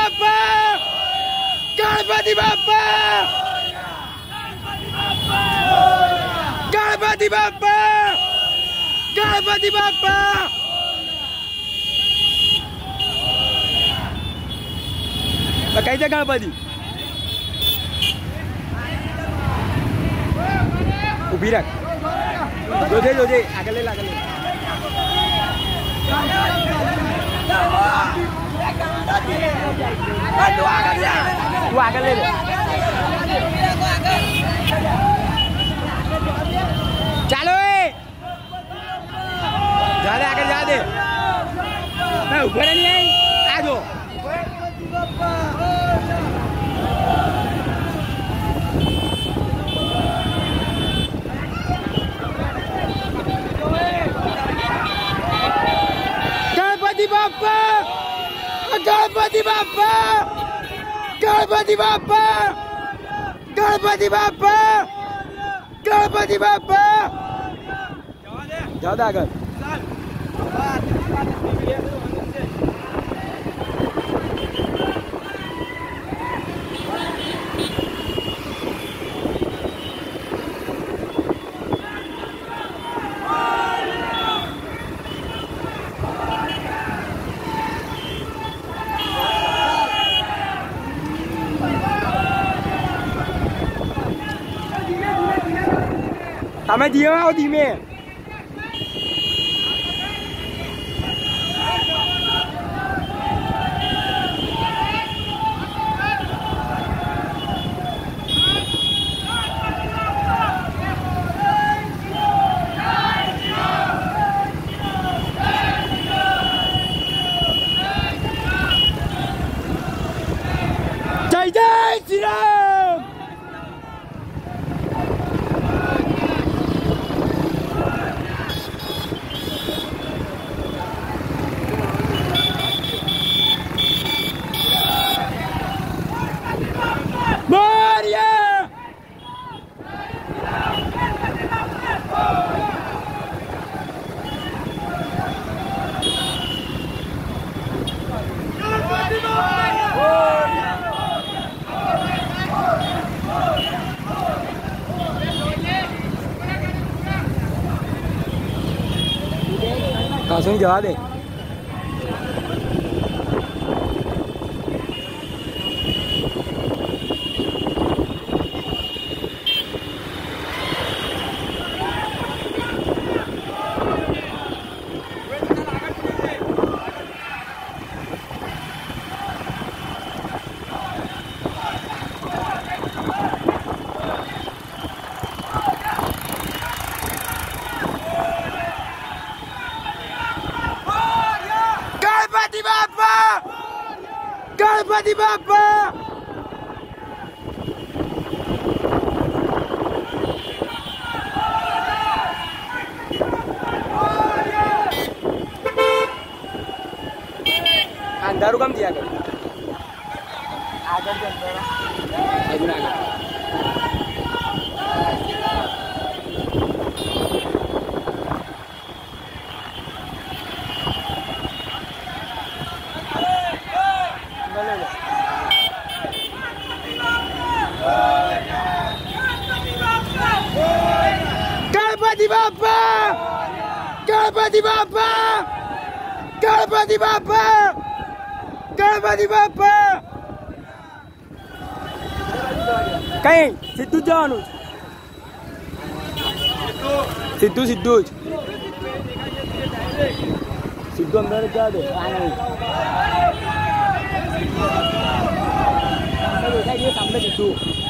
बाप्पा गणपति बाप्पा गणपति बाप्पा गणपति बाप्पा कैसे गणपति उभी रख जो दे आगे ले तू आगे ले चलो जा दे आगे जा दे मैं ऊपर नहीं आई आ जाओ गणपति बाप्पा गणपति बाप्पा गणपति बाप्पा गणपति बाप्पा गणपति बाप्पा ज्यादा आगे हमें दिया और धीमे जय जय Shri Ram langsung jalan deh. Ganpati Bappa अंदर कम दिया कर आगे गणपति बाप्पा गणपति बाप्पा गणपति बाप्पा गणपति बाप्पा कहीं सिद्धू जाओ सिद्धू सिद्धू सिद्धू अंदर जा दे ये सामने सिद्धू